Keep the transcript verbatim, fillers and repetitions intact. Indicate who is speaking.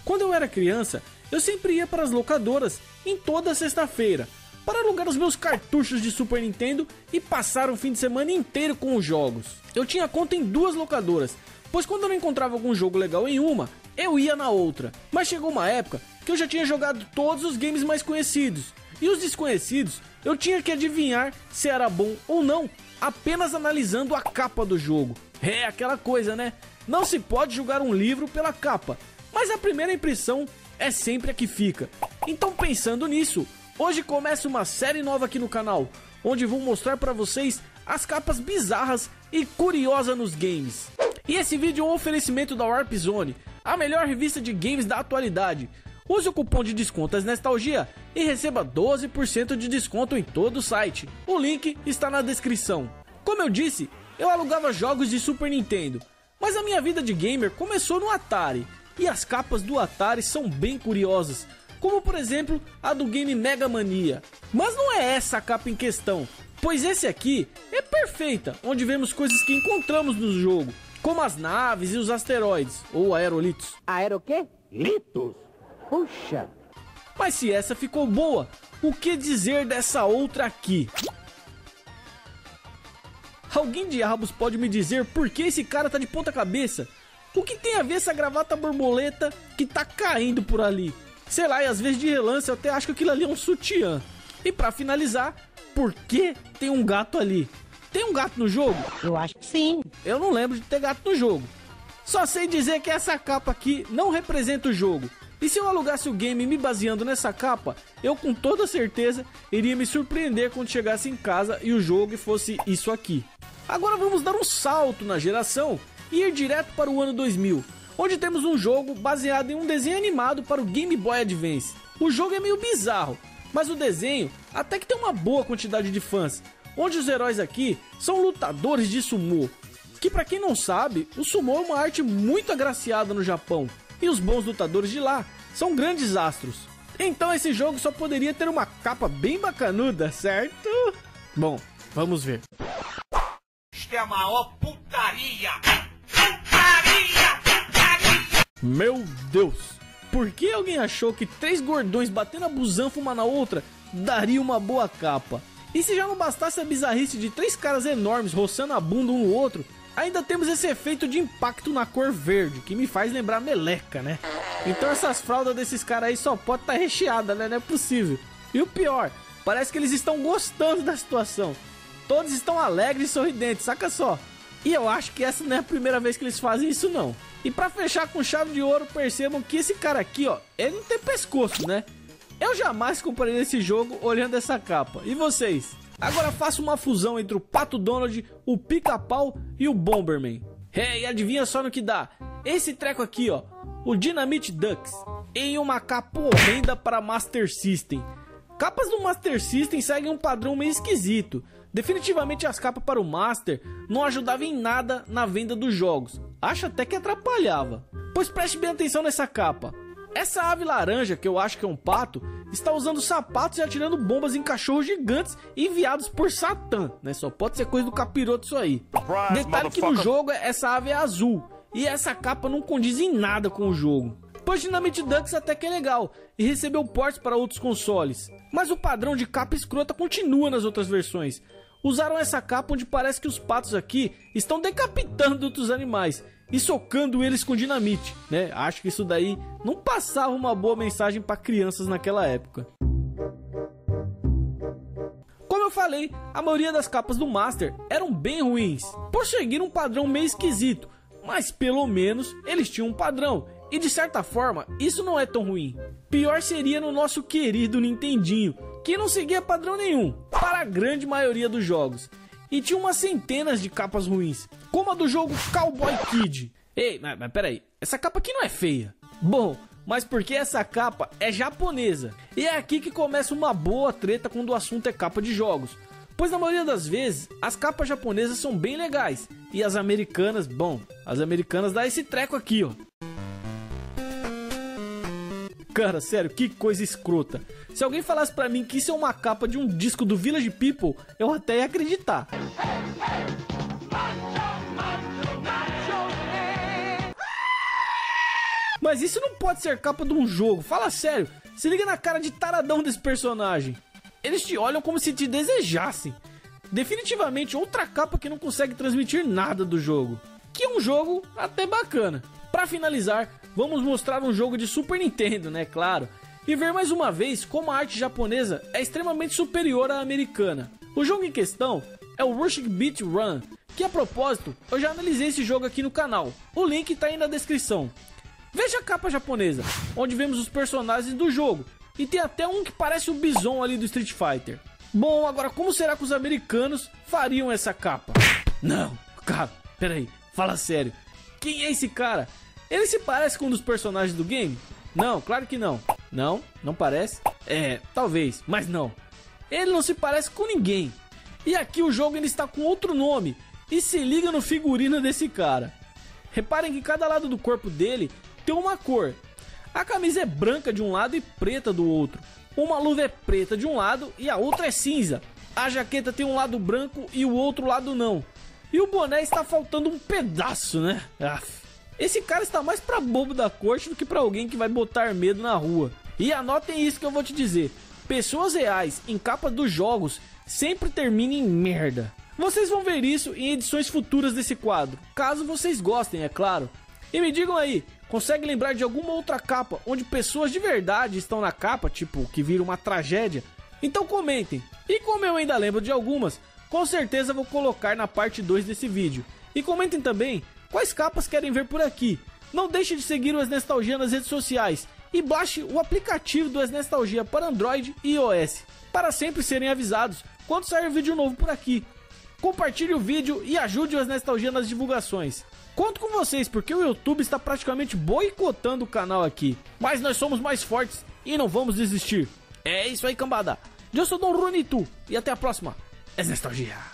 Speaker 1: Quando eu era criança, eu sempre ia para as locadoras em toda sexta-feira para alugar os meus cartuchos de Super Nintendo e passar o fim de semana inteiro com os jogos. Eu tinha conta em duas locadoras, pois quando eu não encontrava algum jogo legal em uma, eu ia na outra. Mas chegou uma época que eu já tinha jogado todos os games mais conhecidos, e os desconhecidos eu tinha que adivinhar se era bom ou não, apenas analisando a capa do jogo. É aquela coisa, né? Não se pode julgar um livro pela capa, mas a primeira impressão é sempre a que fica. Então, pensando nisso, hoje começa uma série nova aqui no canal, onde vou mostrar para vocês as capas bizarras e curiosas nos games. E esse vídeo é um oferecimento da Warp Zone, a melhor revista de games da atualidade. Use o cupom de desconto Nostalgia e receba doze por cento de desconto em todo o site. O link está na descrição. Como eu disse, eu alugava jogos de Super Nintendo, mas a minha vida de gamer começou no Atari, e as capas do Atari são bem curiosas, como por exemplo a do game Mega Mania. Mas não é essa a capa em questão, pois esse aqui é perfeita, onde vemos coisas que encontramos no jogo, como as naves e os asteroides, ou aerolitos.
Speaker 2: Aero quê? Litos? Puxa!
Speaker 1: Mas se essa ficou boa, o que dizer dessa outra aqui? Alguém diabos pode me dizer por que esse cara tá de ponta cabeça? O que tem a ver essa gravata borboleta que tá caindo por ali? Sei lá, e às vezes de relance eu até acho que aquilo ali é um sutiã. E pra finalizar, por que tem um gato ali? Tem um gato no jogo?
Speaker 2: Eu acho que sim.
Speaker 1: Eu não lembro de ter gato no jogo. Só sei dizer que essa capa aqui não representa o jogo. E se eu alugasse o game me baseando nessa capa, eu com toda certeza iria me surpreender quando chegasse em casa e o jogo fosse isso aqui. Agora vamos dar um salto na geração e ir direto para o ano dois mil, onde temos um jogo baseado em um desenho animado para o Game Boy Advance. O jogo é meio bizarro, mas o desenho até que tem uma boa quantidade de fãs, onde os heróis aqui são lutadores de sumô, que para quem não sabe, o sumô é uma arte muito agraciada no Japão, e os bons lutadores de lá são grandes astros. Então esse jogo só poderia ter uma capa bem bacanuda, certo? Bom, vamos ver.
Speaker 3: Isto é a maior putaria! Putaria! Putaria!
Speaker 1: Meu Deus! Por que alguém achou que três gordões batendo a busanfa uma na outra daria uma boa capa? E se já não bastasse a bizarrice de três caras enormes roçando a bunda um no outro, ainda temos esse efeito de impacto na cor verde, que me faz lembrar meleca, né? Então essas fraldas desses caras aí só pode estar tá recheada, né? Não é possível. E o pior, parece que eles estão gostando da situação. Todos estão alegres e sorridentes, saca só. E eu acho que essa não é a primeira vez que eles fazem isso não. E pra fechar com chave de ouro, percebam que esse cara aqui, ó, ele não tem pescoço, né? Eu jamais compraria esse jogo olhando essa capa. E vocês? Agora faça uma fusão entre o Pato Donald, o Pica-Pau e o Bomberman. É, e adivinha só no que dá? Esse treco aqui, ó, o Dynamite Ducks, em uma capa horrenda para Master System. Capas do Master System seguem um padrão meio esquisito. Definitivamente as capas para o Master não ajudavam em nada na venda dos jogos. Acho até que atrapalhava. Pois preste bem atenção nessa capa. Essa ave laranja, que eu acho que é um pato, está usando sapatos e atirando bombas em cachorros gigantes enviados por Satã, né? Só pode ser coisa do capiroto isso aí. Detalhe que no jogo essa ave é azul, e essa capa não condiz em nada com o jogo. Pois Dynamite Ducks até que é legal, e recebeu ports para outros consoles. Mas o padrão de capa escrota continua nas outras versões. Usaram essa capa onde parece que os patos aqui estão decapitando outros animais e socando eles com dinamite, né? Acho que isso daí não passava uma boa mensagem para crianças naquela época. Como eu falei, a maioria das capas do Master eram bem ruins, por seguir um padrão meio esquisito, mas pelo menos eles tinham um padrão, e de certa forma isso não é tão ruim. Pior seria no nosso querido Nintendinho, que não seguia padrão nenhum, para a grande maioria dos jogos. E tinha umas centenas de capas ruins, como a do jogo Cowboy Kid. Ei, mas, mas peraí, essa capa aqui não é feia. Bom, mas porque essa capa é japonesa. E é aqui que começa uma boa treta quando o assunto é capa de jogos. Pois na maioria das vezes, as capas japonesas são bem legais. E as americanas, bom, as americanas dá esse treco aqui, ó. Cara, sério, que coisa escrota. Se alguém falasse pra mim que isso é uma capa de um disco do Village People, eu até ia acreditar. Mas isso não pode ser capa de um jogo, fala sério. Se liga na cara de taradão desse personagem. Eles te olham como se te desejassem. Definitivamente outra capa que não consegue transmitir nada do jogo. Que é um jogo até bacana. Pra finalizar, vamos mostrar um jogo de Super Nintendo, né, claro. E ver mais uma vez como a arte japonesa é extremamente superior à americana. O jogo em questão é o Rush Beat Run, que a propósito, eu já analisei esse jogo aqui no canal. O link tá aí na descrição. Veja a capa japonesa, onde vemos os personagens do jogo. E tem até um que parece o Bison ali do Street Fighter. Bom, agora como será que os americanos fariam essa capa? Não, cara, peraí, fala sério. Quem é esse cara? Ele se parece com um dos personagens do game? Não, claro que não. Não, não parece? É, talvez, mas não. Ele não se parece com ninguém. E aqui o jogo ele está com outro nome. E se liga no figurino desse cara. Reparem que cada lado do corpo dele tem uma cor. A camisa é branca de um lado e preta do outro. Uma luva é preta de um lado e a outra é cinza. A jaqueta tem um lado branco e o outro lado não. E o boné está faltando um pedaço, né? Aff. Esse cara está mais pra bobo da corte do que pra alguém que vai botar medo na rua. E anotem isso que eu vou te dizer. Pessoas reais em capa dos jogos sempre terminam em merda. Vocês vão ver isso em edições futuras desse quadro, caso vocês gostem, é claro. E me digam aí, consegue lembrar de alguma outra capa onde pessoas de verdade estão na capa, tipo, que vira uma tragédia? Então comentem. E como eu ainda lembro de algumas, com certeza vou colocar na parte dois desse vídeo. E comentem também quais capas querem ver por aqui. Não deixe de seguir o SNestalgia nas redes sociais e baixe o aplicativo do SNestalgia para Android e iOS, para sempre serem avisados quando sair vídeo novo por aqui. Compartilhe o vídeo e ajude o SNestalgia nas divulgações. Conto com vocês porque o YouTube está praticamente boicotando o canal aqui. Mas nós somos mais fortes e não vamos desistir. É isso aí, cambada. Eu sou Dom Ronitu e até a próxima. SNestalgia.